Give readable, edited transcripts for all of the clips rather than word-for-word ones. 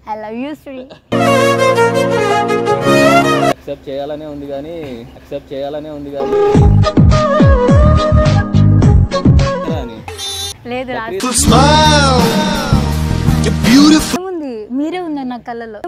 I love you Sri. Accept చేయాలనే ఉంది కానీ లేదు ఏముంది, మీరే ఉన్నారు నా కళ్ళలో.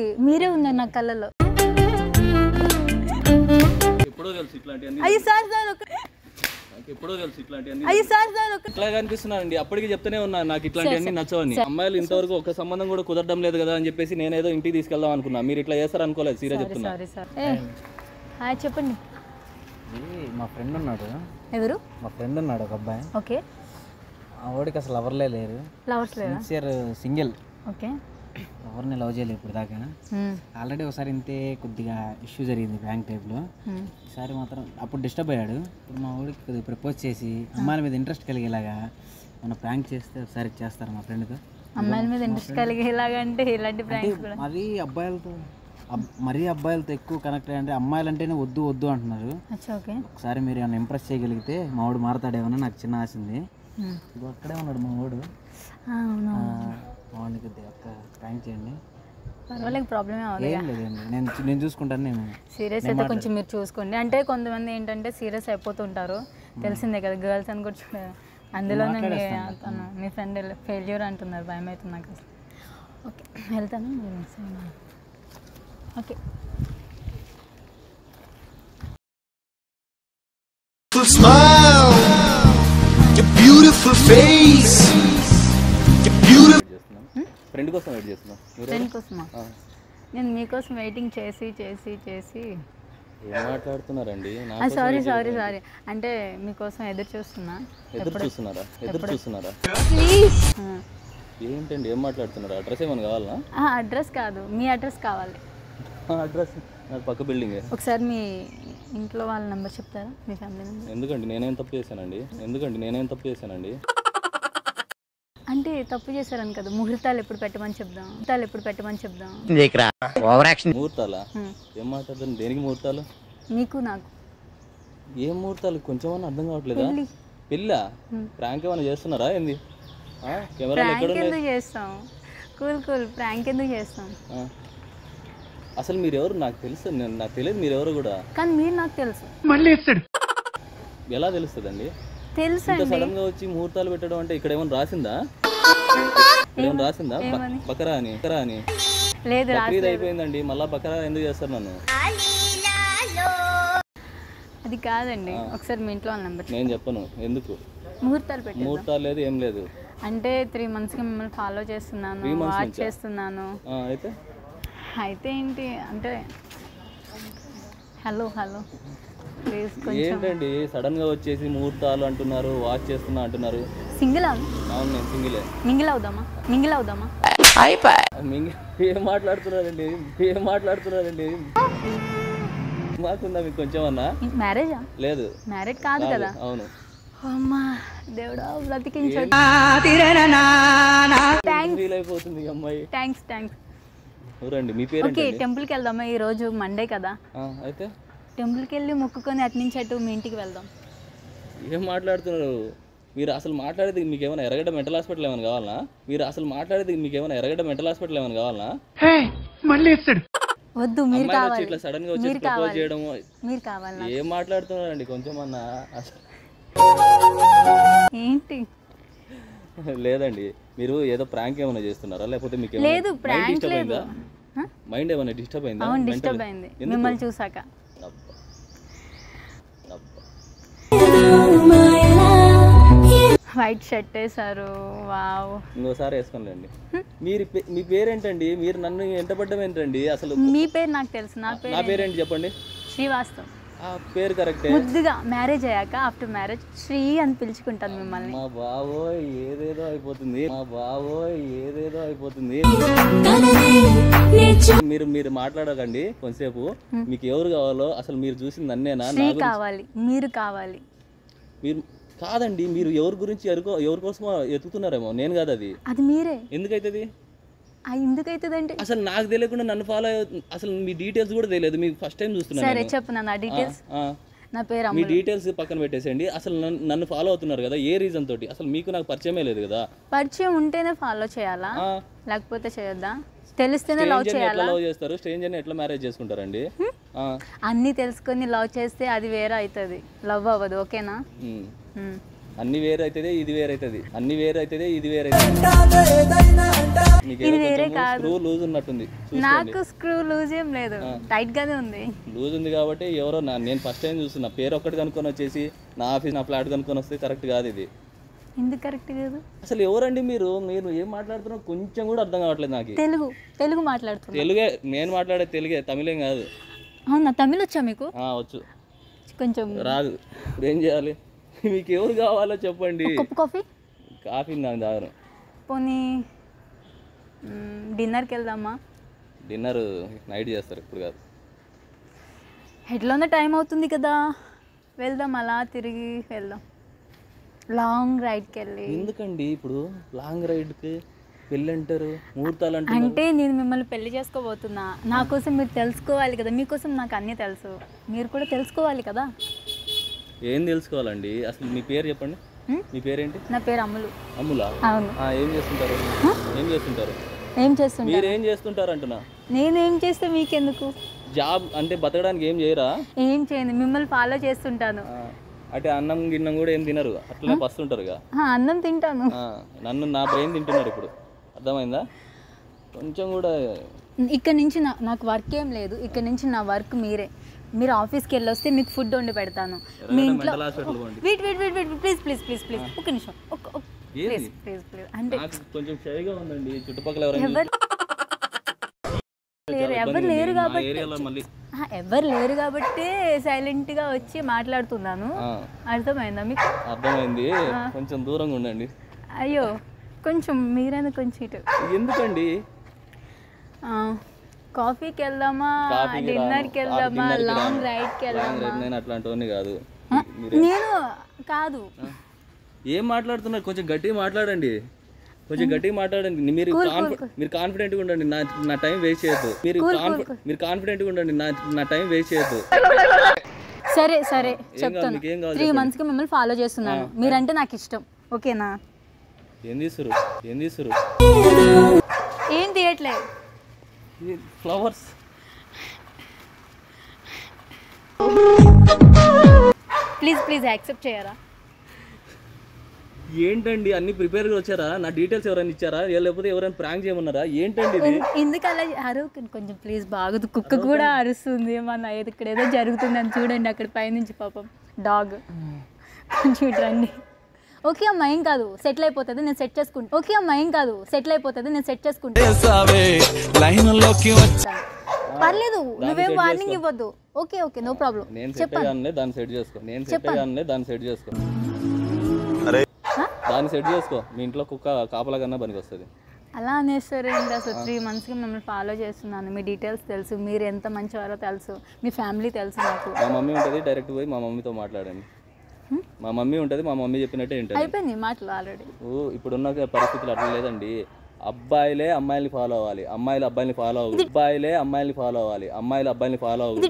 ఎప్పుడో తెలుసు ఇట్లాంటివన్నీ. అయ్యి సార్ ఎప్పుడో తెలుసు ఇట్లాంటివన్నీ. ఇట్లా కనిపిస్తున్నానండి. అప్పటికి చెప్తూనే ఉన్నా నాకు ఇట్లాంటివన్నీ నచ్చవని. అమ్మాయిలు ఇంతవరకు ఒక సంబంధం కూడా కుదరడం లేదు కదా అని చెప్పేసి నేనేదో ఇంటికి తీసుకెళ్దాం అనుకున్నా. మీరు ఇట్లా చేస్తారు అనుకోలేదు. సీరియస్ చెప్తున్నా. చెప్పండి. మా ఫ్రెండ్ ఉన్నాడు. ఎవరు? మా ఫ్రెండ్ ఉన్నాడు ఒక అబ్బాయి. ఓకే. ఆ వాడికి అసలు లవర్లే లేరు. Sincere single. ఓకే. ఎవరిని లవ్ చేయలేదు ఇప్పుడు దాకా. ఆల్రెడీ ఒకసారి ఇంతే కొద్దిగా ఇష్యూ జరిగింది బ్యాంక్ టైప్లో. ఈసారి మాత్రం అప్పుడు డిస్టర్బ్ అయ్యాడు. ఇప్పుడు మా వాడికి కొద్దిగా ప్రపోజ్ చేసి అమ్మాయిల మీద ఇంట్రెస్ట్ కలిగేలాగా మన ప్రాంక్ చేస్తే ఒకసారి చేస్తారు మా ఫ్రెండ్తో. అమ్మాయిల మీద ఇంట్రెస్ట్ కలిగేలాగా అంటే ఇలాంటి ప్రాంక్స్ కూడా అది అబ్బాయిలతో మరీ అబ్బాయిలతో ఎక్కువ కనెక్ట్ అయ్యంటే అమ్మాయిలు అంటేనే వద్దు వద్దు అంటున్నారు. ఒకసారి మీరు ఏమైనా ఇంప్రెస్ చేయగలిగితే మా వాడు మారతాడేమో నాకు చిన్న ఆశ ఉంది. ఇప్పుడు అక్కడే ఉన్నాడు మా వాడు. వాడిని కొద్దిగా ప్రాంక్ చేయండి. పర్వాలేదు, ప్రాబ్లమ్ ఏం లేదండి. నేను చూసుకుంటాను. నేను సీరియస్ అయితే కొంచెం మీరు చూసుకోండి. అంటే కొంతమంది ఏంటంటే సీరియస్ అయిపోతుంటారు, తెలిసిందే కదా గర్ల్స్ అని కూడా చూడాలి. అందులోనే మీ ఫ్రెండ్ ఫెయిల్యూర్ అంటున్నారు, భయం అవుతుంది నాకు అసలు. ఓకే, వెళ్తాను. ఓకే. ఫ్రెండ్ కోసం వెయిట్ చేస్తున్నా. ఫ్రెండ్ కోసమా? నేను మీకోసం వెయిటింగ్ చేసి చేసి చేసి ఏం మాట్లాడుతున్నారండి? సారీ అంటే మీకోసం ఎదురు చూస్తున్నారా? ప్లీజ్. ఏంటండి ఏం మాట్లాడుతున్నారు? అడ్రస్ ఏమైనా కావాలా? అడ్రస్ కాదు, మీ అడ్రస్ కావాలి. అడ్రస్ పక్క బిల్డింగే. ఒకసారి మీ ఇంట్లో వాళ్ళ నెంబర్ చెప్తారా, మీ ఫ్యామిలీ నెంబర్? ఎందుకండి నేనేం తప్పు చేశానండి? అంటే తప్పు చేశారని కదా, ముహూర్తాలు ఎప్పుడు పెట్టమని చెప్దాం. ముహూర్తాలా? ఏం మాట్లాడుతుంది? దేనికి ముహూర్తాలు? మీకు నాకు. ఏం ముహూర్తాలు? కొంచెం అర్థం కావట్లేదా? పెళ్ళా? ప్రాంక్ ఏమైనా చేస్తున్నారా ఏంది? ఎందుకు చేస్తాం? కూల్ ప్రాంక్ ఎందుకు చేస్తాం? అసలు మీరెవరు? నాకు తెలియదు మీరెవరు కూడా. కానీ మీరు నాకు తెలుసు. ఎలా తెలుస్తుందండి? తెలుసు. సడన్ గా వచ్చి ముహూర్తాలు పెట్టడం అంటే ఇక్కడ ఏమైనా రాసిందా? బకరా అని లేదు, అయిపోయిందండి. మళ్ళా బకరా ఎందుకు చేస్తారు నన్ను? అది కాదండి. ఒకసారి మీ ఇంట్లో నెంబర్. నేను చెప్పను. ఎందుకు ముహూర్తాలు లేదు, ఏం లేదు. అంటే 3 months కి మిమ్మల్ని ఫాలో చేస్తున్నాను, వాచ్ చేస్తున్నాను. అయితే ఏంటి అంటే హలో ప్లీజ్ కొంచెం. ఏంటండి సడన్ గా వచ్చేసి ముహూర్తాలు అంటున్నారు, వాచ్ చేస్తున్నా అంటున్నారు. సింగిల్? అవును, నేను సింగిలే. మింగిల్ అవుదామా? ఏం మాట్లాడుతున్నారండి? మాకుందా మీకు కొంచెం అన్నా? మ్యారేజా? లేదు, మ్యారేజ్ కాదు కదా. అవును. అమ్మా దేవుడా, బ్రతికించాడు. అయిపోతుంది అమ్మాయి. థ్యాంక్స్. ఊరండి మీ పేరు? ఓకే, టెంపుల్కి వెళ్దామా? ఈ రోజు మండే కదా. అయితే టెంపుల్కి వెళ్ళి మొక్కుకొని అటు నుంచి అటు మీ ఇంటికి వెళ్దాం. ఏం మాట్లాడుతున్నారు మీరు? అసలు మాట్లాడేది మీకు ఏమైనా ఎరగడ్డ మెంటల్ హాస్పిటల్ ఏమైనా కావాలా? వద్దు, మీరు కావాలి. ఇట్లా సడన్ గా వచ్చి ప్రపోజ్ చేయడం. మీరు కావాలి. ఏం మాట్లాడుతున్నారండి కొంచెం అన్నా? ఏంటి? లేదండి, మీరు ఏదో ప్రాంక్ ఏమైనా చేస్తున్నారా లేకపోతే మీకు లేదు, ప్రాంక్ లేదు. మైండ్ ఏమైనా డిస్టర్బ్ అయిందా? అవును, డిస్టర్బ్ అయింది మిమ్మల్ని చూసాక. వైట్ షర్ట్ వేసారు, వావ్. ఇంకోసారి వేసుకోండి. మీ పేరేంటండి? మీరు నన్ను ఎంటపడ్డం ఏంటండి అసలు? మీ పేరు నాకు తెలుసు. నా పేరేంటి చెప్పండి? శ్రీవాస్తవ్. పేరు కరెక్టే. ముద్దుగా మ్యారేజ్ అయ్యాక ఆఫ్టర్ మ్యారేజ్ శ్రీ అని పిలుచుకుంటాను మిమ్మల్ని. మా బావోయ్ ఏదేదో అయిపోతుంది. మీరు మాట్లాడకండి కొంతసేపు. మీకు ఎవరు కావాలో అసలు మీరు చూసింది నన్నేనా? కావాలి, మీరు కావాలి. మీరు కాదండి, మీరు ఎవరి గురించి ఎవరి కోసమో ఎత్తుకుతున్నారేమో. నేను కాదు అది మీరే. ఎందుకైతుంది? ఎందుకైతుందంటే అసలు నాకు తెలియకుండా నన్ను ఫాలో అసలు మీ డీటెయిల్స్ కూడా తెలియదు. మీకు ఫస్ట్ టైం చూస్తున్నాను. సరే చెప్పు నా డీటెయిల్స్. నా పేరు మీ డీటెయిల్స్ పక్కన పెట్టేసేయండి. అసలు నన్ను ఫాలో అవుతున్నారు కదా, ఏ రీజన్ తోటి? అసలు మీకు నాకు పరిచయమే లేదు కదా. పరిచయం ఉంటేనే ఫాలో చేయాలా, లేకపోతే చేయొద్దా? తెలిస్తేనే లవ్ చేయాలా? ఎట్లా లవ్ చేస్తారు? స్ట్రేంజర్ని ఎట్లా మ్యారేజ్ చేసుకుంటారండి? అన్నీ తెలుసుకొని లవ్ చేస్తే అది వేరే అవుతుంది, లవ్ అవ్వదు. ఓకేనా? అన్ని వేరే అవుతుంది, ఇది వేరే అవుతుంది. అన్ని వేరే అవుతుంది, ఇది వేరే ఇది వేరే కాదు. స్క్రూ లూజ్ ఉన్నట్టుంది. నాకు స్క్రూ లూజ్ ఏం లేదు, టైట్ గానే ఉంది. లూజ్ ఉంది కాబట్టి ఎవరో నేను ఫస్ట్ టైం చూస్తున్నా. పేరు ఒక్కటి కనుక్కొని వచ్చేసి నా ఆఫీస్ నా ఫ్లాట్ కనుక్కొని వస్తే కరెక్ట్ కాదు ఇది. ఎందుకు కరెక్ట్ కాదు? అసలు ఎవరండి మీరు? మీరు ఏం మాట్లాడుతున్నారో కొంచెం కూడా అర్థం కావట్లేదు నాకు. తెలుగు మాట్లాడుతున్నా. తెలుగే, నేను మాట్లాడే తెలుగే, తమిళేం కాదు. అవునా? తమిళ్ వచ్చా మీకు? వచ్చు. కొంచెం రాదు. ఇప్పుడు ఏం చేయాలి? మీకు ఎవరు కావాలో చెప్పండి. కాఫీ కాఫీ నాకు తాగను. పోనీ డిన్నర్కి వెళ్దామా? డిన్నర్ నైట్ చేస్తారు, ఇప్పుడు కాదు. ఎట్లా టైం అవుతుంది కదా, వెళ్దాం, అలా తిరిగి వెళ్దాం, లాంగ్ రైడ్కి వెళ్ళి. ఎందుకండి ఇప్పుడు లాంగ్ రైడ్కి పెళ్ళి అంటారు, ముహూర్తాలు అంటారు? అంటే నేను మిమ్మల్ని పెళ్లి చేసుకోబోతున్నా, నా కోసం మీరు తెలుసుకోవాలి కదా. మీకోసం నాకు అన్నీ తెలుసు, మీరు కూడా తెలుసుకోవాలి కదా. ఏం తెలుసుకోవాలండి? అసలు మీ పేరు చెప్పండి. మీ పేరేంటి? నా పేరు అమ్ములు. అమ్ములా? అవును. ఏం చేస్తుంటారు? ఏం చేస్తుంటారు? ఏం చేస్తుంటారు? మీరు ఏం చేస్తుంటారు అంటున్నా. నేనేం చేస్తే మీకెందుకు? జాబ్ అంటే బతకడానికి ఏం చేయరా? ఏం చేయను, మిమ్మల్ని ఫాలో చేస్తుంటాను. అంటే అన్నం గిన్నం కూడా ఏం తినరు, అట్లనే పస్తుంటారుగా. అన్నం తింటాను. నన్ను నా బ్రెయిన్ తింటున్నారు ఇప్పుడు, అర్థమైందా? కొంచెం కూడా. ఇక్కడ నుంచి నాకు వర్క్ ఏం లేదు, ఇక్కడ నుంచి నా వర్క్ మీరే. మీరు ఆఫీస్కి వెళ్ళొస్తే మీకు ఫుడ్ వండి పెడతాను మీ ఇంట్లో. Wait wait wait wait please please please please ఒక్క నిమిషం, ప్లీజ్ ప్లీజ్ ప్లీజ్. అంటే కొంచెం షైగా ఉందండి, చుట్టుపక్కల ఎవరు లేరు కాబట్టి సైలెంట్గా వచ్చి మాట్లాడుతున్నాను. అర్థమైందా మీకు? అర్థమైంది. కొంచెం దూరంగా ఉండండి. అయ్యో, కొంచెం మీరైనా కొంచెం ఇటు. ఎందుకండి? కాఫీకి వెళ్దామా, డిన్నర్కి వెళ్దామా, లాంగ్ రైడ్కి వెళ్దామా? నేను అట్లాంటివన్నీ కాదు. నేను కాదు. ఏం మాట్లాడుతున్నారు? కొంచెం గట్టిగా మాట్లాడండి, కొంచెం గట్టిగా మాట్లాడండి. మీరు కాన్ఫిడెంట్గా ఉండండి, నా టైం వేస్ట్ చేయొద్దు. మీరు కాన్ఫిడెంట్గా ఉండండి, నా టైం వేస్ట్ చేయొద్దు. సరే సరే చెప్తాను. 3 monthsకి మిమ్మల్ని ఫాలో చేస్తున్నాను, మీరంటే నాకు ఇష్టం. ఓకేనా? ఏం తీసురు? ఏం తీయట్లేదు. ఫ్లవర్స్. ప్లీజ్ ప్లీజ్ యాక్సెప్ట్ చేయరా? ఏంటండి అన్ని ప్రిపేర్గా వచ్చారా? నా డీటెయిల్స్ ఎవరైనా ఇచ్చారా, లేకపోతే ఎవరైనా ప్రాంక్ చేయమన్నారా? ఏంటండి ఇది? ఎందుకు అలా అరవకండి కొంచెం ప్లీజ్. బాగదు, కుక్క కూడా అరుస్తుంది. ఏమన్నా ఇక్కడ ఏదో జరుగుతుందని చూడండి, అక్కడ పైనుంచి పాపం డాగ్. కొంచెం ఇటు రండి. ఓకే అమ్మా, ఏం కాదు, సెటిల్ అయిపోతుంది, నేను సెట్ చేసుకుంటా. ఓకే అమ్మా, ఏం కాదు, సెటిల్ అయిపోతుంది, నేను సెట్ చేసుకుంటా. పర్లేదు, నువ్వేం వార్నింగ్ ఇవ్వద్దు. Okay okay, no problem. చెప్పండి. దాన్ని సెట్ చేసుకో. దాన్ని సెట్ చేసుకో. మీ ఇంట్లో కుక్క కాపలా కన్నా పనికి వస్తుంది. అలా అనేస్తారు ఏంటి? అసలు 3 monthsకి మిమ్మల్ని ఫాలో చేస్తున్నాను, మీ డీటెయిల్స్ తెలుసు, మీరు ఎంత మంచివారో తెలుసు, మీ ఫ్యామిలీ తెలుసు నాకు. మా మమ్మీ ఉంటుంది, డైరెక్ట్ పోయి మా మమ్మీతో మాట్లాడండి. మా మమ్మీ ఉంటుంది, మా మమ్మీ చెప్పినట్టే ఏంటంటే అయిపోయింది మాటలు ఆల్రెడీ. ఇప్పుడున్న పరిస్థితులు అట్లా లేదండి. అబ్బాయిలే అమ్మాయిల్ని ఫాలో అవ్వాలి, అమ్మాయిలు అబ్బాయిని ఫాలో అవ్వాలి. అబ్బాయిలే అమ్మాయిల్ని ఫాలో అవ్వాలి, అమ్మాయిలు అబ్బాయిని ఫాలో అవ్వాలి.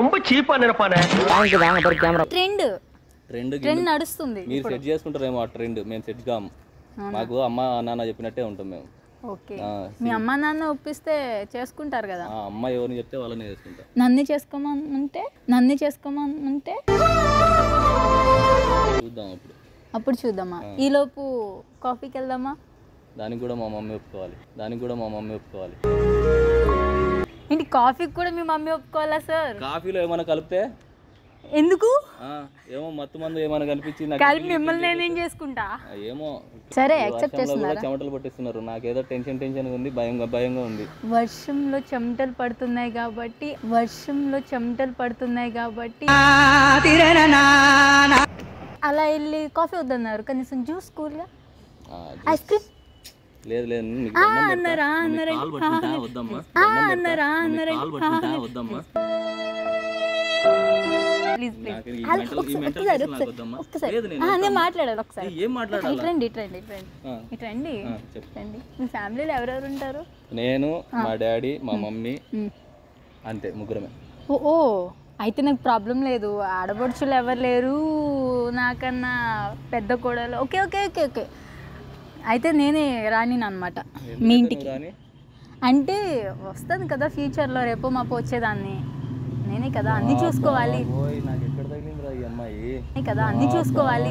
ట్రెండ్ నడుస్తుంది. మీరు సెట్ చేసుకుంటారేమో ఆ ట్రెండ్, మేము సెట్ కాము. మాకు అమ్మ నాన్న చెప్పినట్టే ఉంటాం మేము. ఓకే, మీ అమ్మ నాన్న ఒప్పిస్తే చేసుకుంటారు కదా. అమ్మాయి ఎవరిని చెప్తే వాళ్ళని చేసుకుంటారు. నన్ను చేసుకోమంటే చూద్దాం అప్పుడు చూద్దామా? ఈలోపు కాఫీకి వెళ్దామా? దానికి కూడా మా మమ్మీ ఒప్పుకోవాలి. ఏంటి, కాఫీకి కూడా మీ మమ్మీ ఒప్పుకోవాలా సార్? కాఫీలో ఏమైనా కలిపితే ఎందుకు? ఏమో మత్తు మందు ఏమైనా కనిపించి కలిపి మిమ్మల్ని నేనేం చేసుకుంటా? ఏమో. సరే యాక్సెప్ట్ చేస్తున్నారా? చెమటలు పట్టిస్తున్నారు, నాకేదో టెన్షన్ ఉంది, భయంగా ఉంది. వర్షంలో చెమటలు పడుతున్నాయి కాబట్టి అలా వెళ్ళి కాఫీ వద్దన్నారు, కనీసం జ్యూస్ కూల్గా, ఐస్ క్రీమ్ లేదు అన్నారా? ప్లీజ్ నేను మాట్లాడాలి ఒకసారి. ఇట్రండి. మీ ఫ్యామిలీలో ఎవరెవరు ఉంటారు? నేను, మా డాడీ, మా మమ్మీ, అంతే, ముగ్గురమే. ఓ అయితే నాకు ప్రాబ్లం లేదు, ఆడపడుచులు ఎవరు లేరు నాకన్నా పెద్ద కోడలు. ఓకే ఓకే ఓకే ఓకే అయితే నేనే రానిని అనమాట మీ ఇంటికి. అంటే వస్తుంది కదా ఫ్యూచర్లో, రేపు మాపు వచ్చేదాన్ని నేనే కదా, అన్నీ చూసుకోవాలి కదా, అన్నీ చూసుకోవాలి.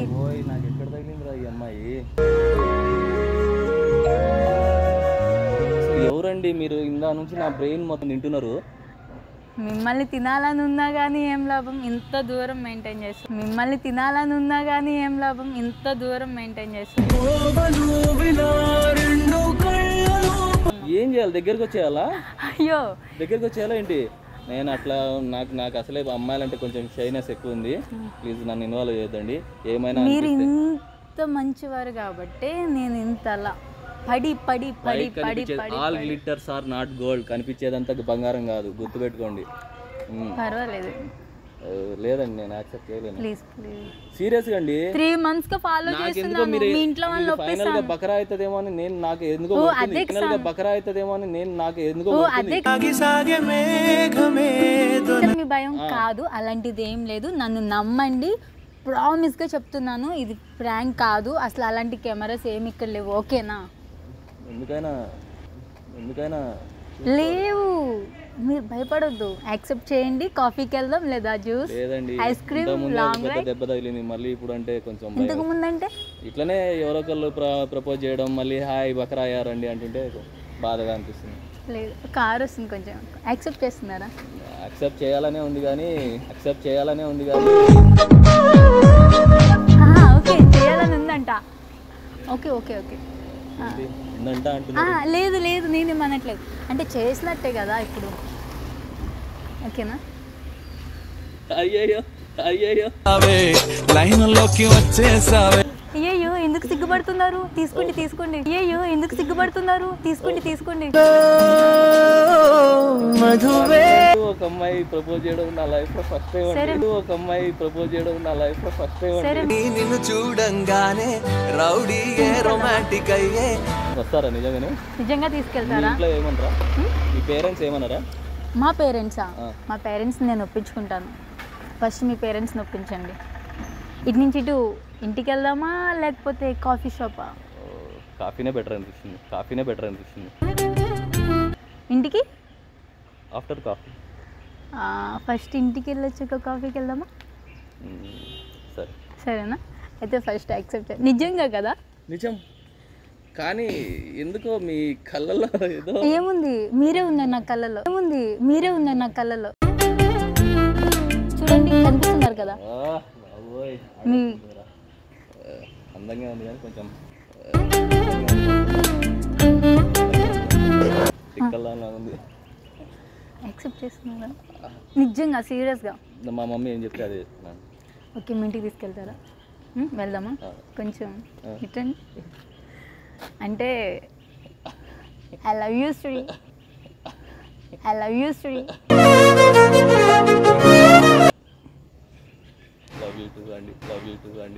ఎవరండి మీరు? ఇందా నుంచి నా బ్రెయిన్ మొత్తం తింటున్నారు. మిమ్మల్ని తినాలని ఉన్నా కానీ ఏం లాభం, ఇంత దూరం మెయింటైన్ చేస్తాం. మిమ్మల్ని తినాలని ఉన్నా కానీ ఏం లాభం, ఇంత దూరం మెయింటైన్ చేస్తాం. ఏం చేయాలి? దగ్గరికి వచ్చేయాలా? అయ్యో దగ్గరికి వచ్చేయాలా ఏంటి? నేను అట్లా నాకు అసలే అమ్మాయిలంటే కొంచెం షైనెస్ ఎక్కువ ఉంది. ప్లీజ్ నన్ను ఇన్వాల్వ్ చేయొద్దండి. ఏమైనా మీరు ఇంత మంచివారు కాబట్టి నేను ఇంతలా పడి పడి పడి పడి పడి all glitters are not gold. కనిపించేదంతా బంగారం కాదు, గుర్తుపెట్టుకోండి. పర్వాలేదు, లేదండి నేను యాక్సెప్ట్ చేయలేను. ప్లీజ్ ప్లీజ్ సీరియస్గా అండి. 3 months ఫాలో చేస్తున్నాను. మీ ఇంట్లో వాళ్ళు ఫైనల్ గా బకరా అవుతుందేమో అని నేను నాకు ఎందుకో ఫైనల్ గా బకరా అవుతుందేమో అని నేను నాకు ఎందుకో మీ భయం కాదు, అలాంటిది ఏం లేదు. నన్ను నమ్మండి, ప్రామిస్గా చెప్తున్నాను. ఇది ప్రాంక్ కాదు అసలు, అలాంటి కెమెరాస్ ఏమి ఇక్కడ లేవు. ఓకేనా? ఎందుకైనా లేవు, మీరు భయపడొద్దు. యాక్సెప్ట్ చేయండి. కాఫీకి వెళ్దాం లేదా juice, ice cream, long ride. దెబ్బ తగిలింది మళ్ళీ ఇప్పుడు అంటే కొంచెం. ఇంతకు ముందు అంటే ఇట్లనే ఎవరో ఒకళ్ళు ప్రపోజ్ చేయడం, మళ్ళీ హాయ్ బకరా అయ్యారండి అంటుంటే బాధగా అనిపిస్తుంది. లేదు, కార్ వస్తుంది కొంచెం. యాక్సెప్ట్ చేస్తున్నారా? యాక్సెప్ట్ చేయాలనే ఉంది కానీ ఓకే చేయాలని ఉందంట. ఓకే ఓకే ఓకే లేదు లేదు నేనేమనట్లేదు, అంటే చేసినట్టే కదా ఇప్పుడు. ఓకేనా? అయ్యయ్యో అయ్యయ్యో లైన్లోకి వచ్చేసావే. అయ్యయ్యో ఎందుకు సిగ్గుపడుతున్నారు? తీసుకోండి తీసుకోండి. అయ్యయ్యో ఎందుకు సిగ్గుపడుతున్నారు? తీసుకోండి తీసుకోండి. ఒక అమ్మాయి ప్రపోజ్ చేయడం నా లైఫ్ లో ఫస్ట్ టైం. ఒక అమ్మాయి ప్రపోజ్ చేయడం నా లైఫ్ లో ఫస్ట్ టైం. నిన్ను చూడంగానే రౌడీ రొమాంటిక్ అయ్యే. వస్తారా నిజంగానే? నిజంగా తీసుకెళ్తారా? ఇంట్లో ఏమన్నారా? మీ పేరెంట్స్ ఏమన్నారా? మా పేరెంట్సా? మా పేరెంట్స్ నేను ఒప్పించుకుంటాను. ఫస్ట్ మీ పేరెంట్స్ని ఒప్పించండి. ఇటు నుంచి ఇటు ఇంటికి వెళ్దామా లేకపోతే కాఫీ షాపా? కాఫీనే బెటర్ అనిపిస్తుంది. ఇంటికి ఆఫ్టర్ కాఫీ. ఫస్ట్ ఇంటికి వెళ్ళొచ్చాక కాఫీకి వెళ్దామా? సరే సరేనా? అయితే ఫస్ట్ యాక్సెప్ట్. నిజంగా కదా? నిజం. కానీ ఎందుకో మీ కళ్ళలో ఏదో ఏముంది, మీరే ఉన్నారు నా కళ్ళలో. చూడండి కనిపిస్తున్నారు కదా మీ. అందంగా ఉంది కానీ కొంచెం ఉంది. యాక్సెప్ట్ చేస్తున్నారా నిజంగా సీరియస్గా? మా మమ్మీ ఏం చెప్తే అదే చేస్తున్నాను. ఓకే, మీ ఇంటికి తీసుకెళ్తారా? వెళ్దామా? కొంచెం ఇటండి. అంటే I love you Sri. Love you too అండి.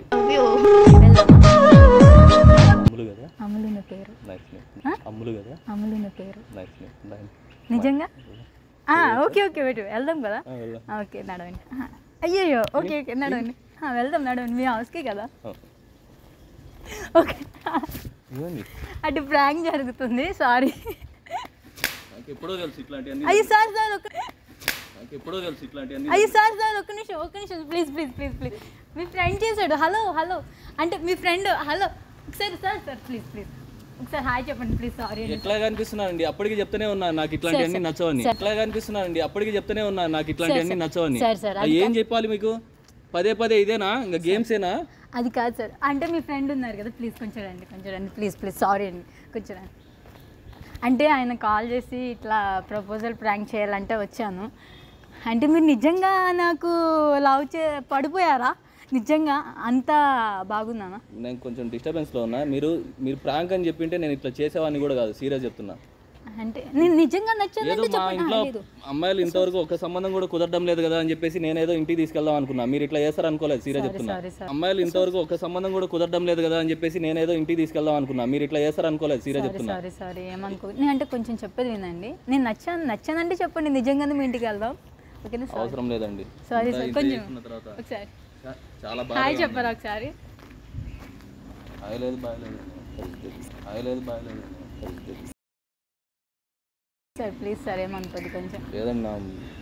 అమ్ములు కదా? అమ్ములు నా పేరు. అమ్ములు కదా? అమ్ములు నా పేరు. నైస్. నిజంగా? ఓకే ఓకే వెయిట్, వెళ్దాం కదా? ఓకే నడవండి. అయ్యయ్యో ఓకే ఓకే నడవండి. వెళ్దాం నడవండి, మీ హౌస్కి కదా. ఓకే అటు ప్రాంక్ జరుగుతుంది, సారీ. ఎప్పుడో తెలుసు ఇట్లాంటివన్నీ. అయ్యో సార్ సార్ ఎప్పుడో తెలుసు ఇట్లాంటివన్నీ. అయ్యో సార్ ఒక్క నిమిషం ప్లీజ్ ప్లీజ్ ప్లీజ్ ప్లీజ్. మీ ఫ్రెండ్ చేశాడు. హలో హలో అంటే మీ ఫ్రెండ్. హలో ఒకసారి సార్ ప్లీజ్ ప్లీజ్ ఒకసారి హాయ్ చెప్పండి ప్లీజ్. సారీ. ఎట్లా కనిపిస్తున్నానండి? అప్పటికి చెప్తూనే ఉన్నా నాకు ఇట్లాంటివన్నీ నచ్చవని. ఎట్లా కనిపిస్తున్నానండి? అప్పటికి చెప్తూనే ఉన్నా నాకు ఇట్లాంటివన్నీ నచ్చవని. ఏం చెప్పాలి మీకు? పదే ఇదేనా? ఇంకా గేమ్సేనా? అది కాదు సార్, అంటే మీ ఫ్రెండ్ ఉన్నారు కదా, ప్లీజ్ కొంచెం రండి ప్లీజ్ ప్లీజ్. సారీ అండి, కొంచెం రండి. అంటే ఆయన కాల్ చేసి ఇట్లా ప్రపోజల్ ప్రాంక్ చేయాలంటే వచ్చాను. అంటే మీరు నిజంగా నాకు పడిపోయారా? నిజంగా అంత బాగున్నానా? నేను కొంచెం డిస్టర్బెన్స్లో ఉన్నా. మీరు ప్రాంక్ అని చెప్పింటే నేను ఇట్లా చేసేవాడిని కూడా కాదు, సీరియస్ చెప్తున్నా. అంటే నేను నిజంగా నచ్చలేదు. మా ఇంట్లో అమ్మాయిలు ఇంతవరకు ఒక సంబంధం కూడా కుదరడం లేదు కదా అని చెప్పేసి నేనేదో ఇంటికి తీసుకెళ్దాం అనుకున్నా. మీరు ఇట్లా చేస్తారు అనుకోలేదు, సీరియస్ చెప్తున్నా. అమ్మాయిలు ఇంతవరకు ఒక సంబంధం కూడా కుదరడం లేదు కదా అని చెప్పేసి నేనేదో ఇంటికి తీసుకెళ్దాం అనుకున్నా. మీరు ఇట్లా చేస్తారు అనుకోలేదు, సీరియస్ చెప్తున్నా. సారీ ఏమనుకో. నేను అంటే కొంచెం చెప్పేది వినండి. నేను నచ్చానంటే చెప్పండి, నిజంగానే మీ ఇంటికి వెళ్దాం. ఓకేనా సార్? అవసరం లేదండి. సారీ ఇంత సార్, ఇంత కొంచెం చేసుకున్న తర్వాత ఒకసారి చాలా బాగా హాయ్ చెప్పారా ఒకసారి? లేదు బాగలేదు సార్ ప్లీజ్ సార్ ఏమనుకోద్దు కొంచెం. లేదండి